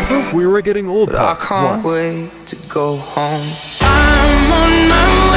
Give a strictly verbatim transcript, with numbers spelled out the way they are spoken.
We Were Getting Old but I Part can't one. wait to go home. I'm on my way.